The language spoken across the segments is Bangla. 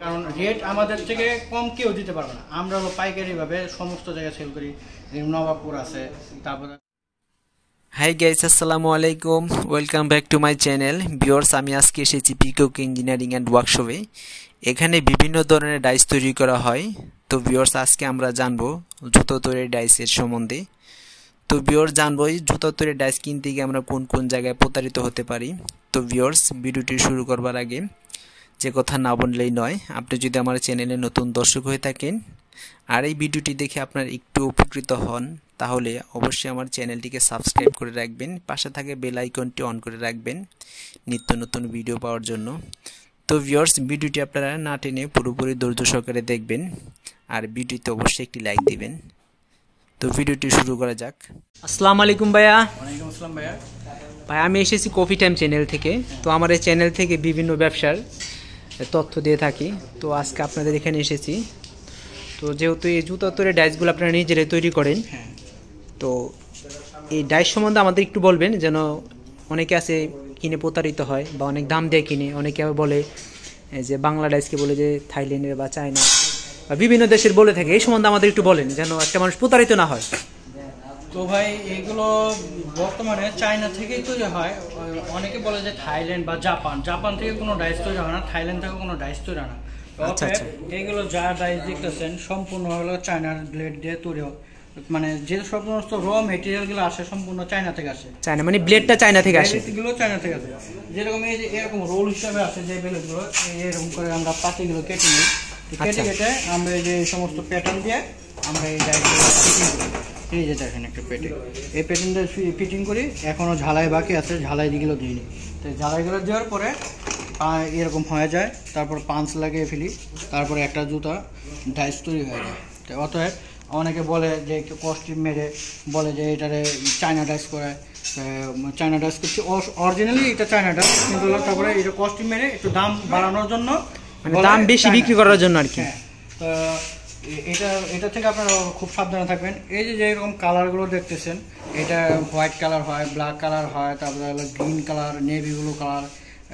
কারণ রেট আমাদের থেকে কম কেউ দিতে পারবে না। আমরা হলো পাইকারি ভাবে সমস্ত জায়গায় সেল করি। নবাবপুর আছে, তারপরে হাই গাইস, আসসালামু আলাইকুম, welcome back to my channel. Viewers, আমি আজকে এসেছি পিকক ইঞ্জিনিয়ারিং অ্যান্ড ওয়ার্কশপে। এখানে বিভিন্ন ধরনের ডাইস তৈরি করা হয়। তো ভিউয়ার্স, আজকে আমরা জানবো জুতো তৈরির ডাইসের সম্বন্ধে। তো ভিউয়ার্স, জানবো এই জুতো তৈরির ডাইস কিনতে গিয়ে আমরা কোন কোন জায়গায় প্রতারিত হতে পারি। তো ভিউয়ার্স, ভিডিওটি শুরু করবার আগে যে কথা না বললেই নয়, আপনি যদি আমার চ্যানেলে নতুন দর্শক হয়ে থাকেন আর এই ভিডিওটি দেখে আপনার একটু উপকৃত হন, তাহলে অবশ্যই আমার চ্যানেলটিকে সাবস্ক্রাইব করে রাখবেন, পাশে থাকে বেল আইকনটি অন করে রাখবেন নিত্য নতুন ভিডিও পাওয়ার জন্য। তো ভিউয়ার্স, ভিডিওটি আপনারা না টেনে পুরোপুরি ধৈর্য সহকারে দেখবেন আর ভিডিওতে অবশ্যই একটি লাইক দিবেন। তো ভিডিওটি শুরু করা যাক। আসসালামু আলাইকুম ভাইয়া। ওয়ালাইকুম আসসালাম ভাইয়া। ভাই, আমি এসেছি কফি টাইম চ্যানেল থেকে। তো আমার এই চ্যানেল থেকে বিভিন্ন ব্যবসার তথ্য দিয়ে থাকি। তো আজকে আপনাদের এখানে এসেছি। তো যেহেতু এই জুতো তৈরির ডাইসগুলো আপনারা নিজেরাই তৈরি করেন, তো এই ডাইস সম্বন্ধে আমাদের একটু বলবেন, যেন অনেকে আছে কিনে প্রতারিত হয় বা অনেক দাম দিয়ে কিনে। অনেকে আবার বলে যে বাংলা ডাইসকে বলে যে থাইল্যান্ডের বা চায়না বা বিভিন্ন দেশের বলে থাকে। এই সম্বন্ধে আমাদের একটু বলেন, যেন একটা মানুষ প্রতারিত না হয়। তো ভাই, এগুলো বর্তমানে চায়না থেকেই তৈরি হয়। অনেকে বলে যে থাইল্যান্ড বা জাপান থেকে কোনো ডাইস তৈরি হয় না, থাইল্যান্ড থেকে কোনো ডাইস তৈরি হয় না। আচ্ছা আচ্ছা। এইগুলো যা ডাইস দেখতেছেন সম্পূর্ণ হলো চায়নার ব্লেড দিয়ে তৈরি হয়। মানে যে সমস্ত র মেটেরিয়ালগুলো আসে সম্পূর্ণ চায়না থেকে আসে। চায়না মানে ব্লেডটা চায়না থেকে আসে? এগুলো চায়না থেকে আসে। যেরকম এই যে এরকম রোল হিসাবে আসে যে ব্লেডগুলো, এরকম করে আমরা পাতিগুলো কেটে নিই। কেটে আমরা এই যে সমস্ত প্যাটার্ন দিয়ে আমরা এই ডাইসগুলো ফিটিং করি। এই যে দেখেন একটা এই প্যাটার্ন দিয়ে ফিটিং করি। এখনও ঝালাই বাকি আছে, ঝালাই দিগুলো দিইনি। তো ঝালাইগুলো দেওয়ার পরে এরকম হয়ে যায়, তারপর পাঞ্চ লাগিয়ে ফেলি, তারপরে একটা জুতা ডাইস তৈরি হয়ে যায়। তো অতএব অনেকে বলে যে কস্টিউম মেরে বলে যে এটারে চায়না ডাইস করে, চায়না ডাইস করছি। অরিজিনালি এটা চায়না ডাইস, কিন্তু তারপরে এটা কস্টিউম মেরে একটু দাম বাড়ানোর জন্য, মানে দাম বেশি বিক্রি করার জন্য আর কি। তো এটা থেকে আপনারা খুব সাবধানে থাকবেন। এই যে এরকম কালারগুলো দেখতেছেন, এটা হোয়াইট কালার হয়, ব্ল্যাক কালার হয়, তারপরে হলো green colour, navy blue colour,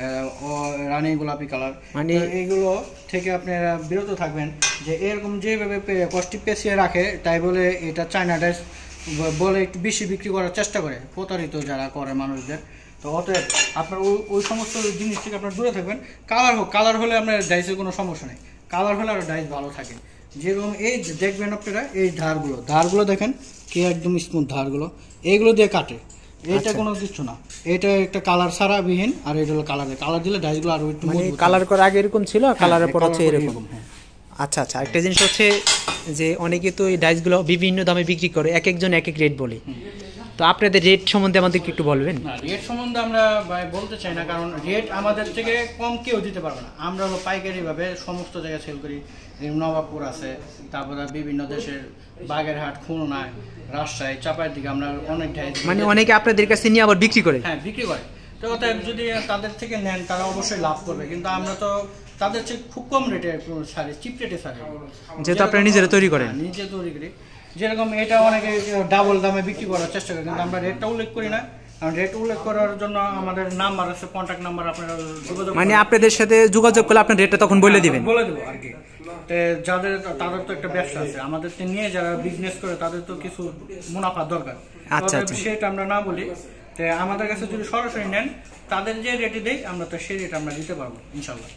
রানী গোলাপি কালার। মানে এইগুলো থেকে আপনারা বিরত থাকবেন। যে এরকম যেভাবে কস্টিপ পেঁচিয়ে রাখে, তাই বলে এটা চায়না ডাইস বলে একটু বেশি বিক্রি করার চেষ্টা করে প্রতারিত যারা করে মানুষদের। তো অতএব আপনার ওই সমস্ত জিনিস থেকে আপনার দূরে থাকবেন। কালার হলে আপনার ডাইসের কোনো সমস্যা নেই, কালার হলে আর ডাইস ভালো থাকে। যেরকম এই দেখবেন আপনারা, এই ধারগুলো দেখেন কি একদম স্মুথ ধারগুলো, এইগুলো দিয়ে কাটে। এটা কোনো কিছু না, এটা একটা কালার ছাড়া বিহীন। আর এটা হলো কালার দিলে ডাইসগুলো আরো একটু কালার করে আগে এরকম ছিল, কালারের পর হচ্ছে এরকম। আচ্ছা আচ্ছা। একটা জিনিস হচ্ছে যে অনেকে তো এই ডাইসগুলো বিভিন্ন দামে বিক্রি করে, এক একজন এক এক রেট বলে। তো আপনাদের রেট সম্বন্ধে আমাদের একটু বলবেন? রেট সম্বন্ধে আমরা বলতে চাই না, কারণ রেট আমাদের থেকে কম কেউ দিতে পারবে না। আমরা হলো পাইকারি ভাবে সমস্ত জায়গায় সেল করি। নবাবপুর আছে, তারপরে বিভিন্ন দেশের বাগেরহাট, খুলনা, রাজশাহী, চাপাইয়ের দিকে আমরা অনেক ডাইস, মানে অনেকে আপনাদের কাছে নিয়ে আবার বিক্রি করে। হ্যাঁ, বিক্রি করে। তো অতএব যদি তাদের থেকে নেন, তারা অবশ্যই লাভ করবে। কিন্তু আমরা তো তাদের থেকে খুব কম রেটে ছাড়ি, চিপ রেটে ছাড়ি, যেহেতু আপনারা নিজেরা তৈরি করেন। নিজে তৈরি করি। যেরকম এটা অনেকে ডাবল দামে বিক্রি করার চেষ্টা করে, কিন্তু আমরা রেটটা উল্লেখ করি না। কারণ রেট উল্লেখ করার জন্য আমাদের নাম্বার আছে, কন্ট্যাক্ট নাম্বার, আপনারা যোগাযোগ, মানে আপনাদের সাথে যোগাযোগ করলে আপনার রেটটা তখন বলে দিবেন। বলে দেবো আর কি। তাদের তো একটা ব্যবসা আছে, আমাদের নিয়ে যারা বিজনেস করে তাদের তো কিছু মুনাফা দরকার। আচ্ছা আচ্ছা। সেটা আমরা না বলি। তো আমাদের কাছে যদি সরাসরি নেন, তাদের যে রেটে দেয় আমরা তো সেই রেট আমরা দিতে পারবো ইনশাল্লাহ।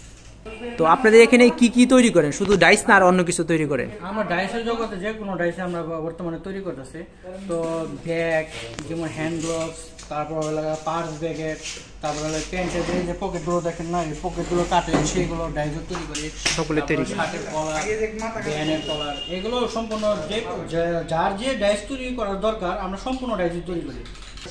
তো আপনাদের এখানে কি কি তৈরি করেন? শুধু ডাইস না আর অন্য কিছু তৈরি করেন? আমরা ডাইসের জগতে যে কোনো ডাইসে আমরা বর্তমানে তৈরি করতেছি। তো ব্যাগ, যেমন হ্যান্ড গ্লোভস, তারপর পার্স ব্যাগের, তারপর প্যান্টের যে পকেটগুলো দেখেন না, এই পকেটগুলো কাটে, সেইগুলো ডাইসও তৈরি করি। সকলে তৈরি করি। শার্টের কলার, ব্যানের কলার, এগুলো সম্পূর্ণ যার যে ডাইস তৈরি করার দরকার আমরা সম্পূর্ণ ডাইস তৈরি করি,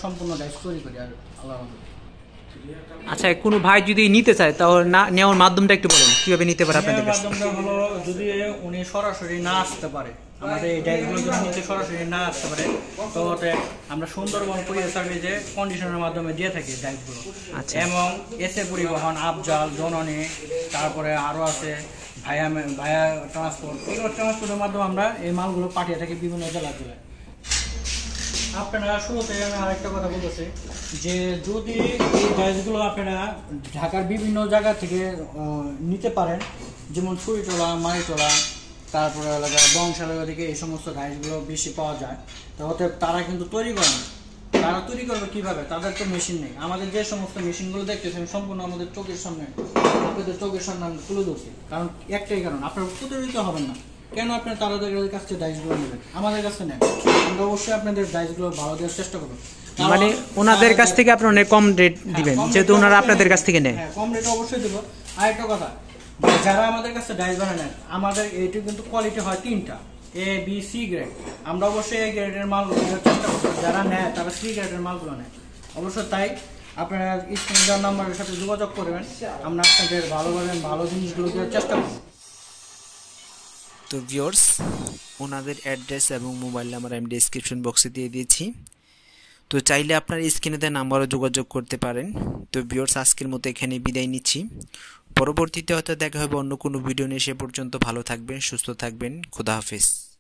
আর আল্লাহ। আচ্ছা, কোনো ভাই যদি নিতে চায় তাহলে নেওয়ার মাধ্যমটা একটু বলেন, কিভাবে নিতে পারে আপনাদের কাছে? মাধ্যমটা হলো, যদি উনি সরাসরি না আসতে পারে, আমাদের এই ডাইসগুলো যদি নিতে সরাসরি না আসতে পারে, তো আমরা সুন্দরবন কুরিয়ার সার্ভিসে কন্ডিশনের মাধ্যমে দিয়ে থাকি ডাইসগুলো। আচ্ছা। এবং এসে পরিবহন, আফজাল, জননী, তারপরে আরও আছে ভায়া ট্রান্সপোর্টের মাধ্যমে আমরা এই মালগুলো পাঠিয়ে থাকি বিভিন্ন জেলায়। আপনারা শুরুতে আমি আরেকটা কথা বলতেছি যে যদি এই ডাইসগুলো আপনারা ঢাকার বিভিন্ন জায়গা থেকে নিতে পারেন, যেমন ছুরিটোলা, মারিটোলা, তারপরে এলাকা বংশালয় থেকে এই সমস্ত ডাইসগুলো বেশি পাওয়া যায়, তো অতএব তারা কিন্তু তৈরি করে না। তারা তৈরি করবে কীভাবে? তাদের তো মেশিন নেই। আমাদের যে সমস্ত মেশিনগুলো দেখতেছেন সম্পূর্ণ আমাদের চোখের সামনে, আপনাদের চোখের সামনে আমরা তুলে ধরছি। কারণ একটাই কারণ, আপনারা প্রতারিত হবেন না। কেন আপনার তাদের কাছ থেকে ডাইসগুলো নেবেন, আমাদের কাছে নেন। আমরা অবশ্যই আপনাদের ডাইসগুলো ভালো দেওয়ার চেষ্টা করবো। মানে ওনাদের কাছ থেকে আপনি অনেক কম রেট দিবেন, যেহেতু ওনারা আপনাদের কাছ থেকে নেয়। হ্যাঁ, কম রেট অবশ্যই দেবো। আরেকটা কথা, যারা আমাদের কাছে ডাইস বানায় নেন, আমাদের এইটা কিন্তু কোয়ালিটি হয় 3টা, A, B, C গ্রেড। আমরা অবশ্যই A গ্রেডের মালগুলো দেওয়ার চেষ্টা করবো। যারা নেয় তারা C গ্রেডের মালগুলো নেয় অবশ্যই। তাই আপনারা স্ক্রিনে দেওয়ার নাম্বারের সাথে যোগাযোগ করবেন, আমরা আপনাদের ভালো জিনিসগুলো দেওয়ার চেষ্টা করবো। তো ভিউয়ার্স, ওনাদের অ্যাড্রেস এবং মোবাইল নাম্বার আমি ডেসক্রিপশন বক্সে দিয়ে দিয়েছি, তো চাইলে আপনার স্ক্রিনে দেওয়া নাম্বারও যোগাযোগ করতে পারেন। তো ভিউয়ার্স, আজকের মতো এখানে বিদায় নিচ্ছি। পরবর্তীতে হয়তো দেখা হবে অন্য কোনো ভিডিও নিয়ে। সে পর্যন্ত ভালো থাকবেন, সুস্থ থাকবেন। খোদা হাফেজ।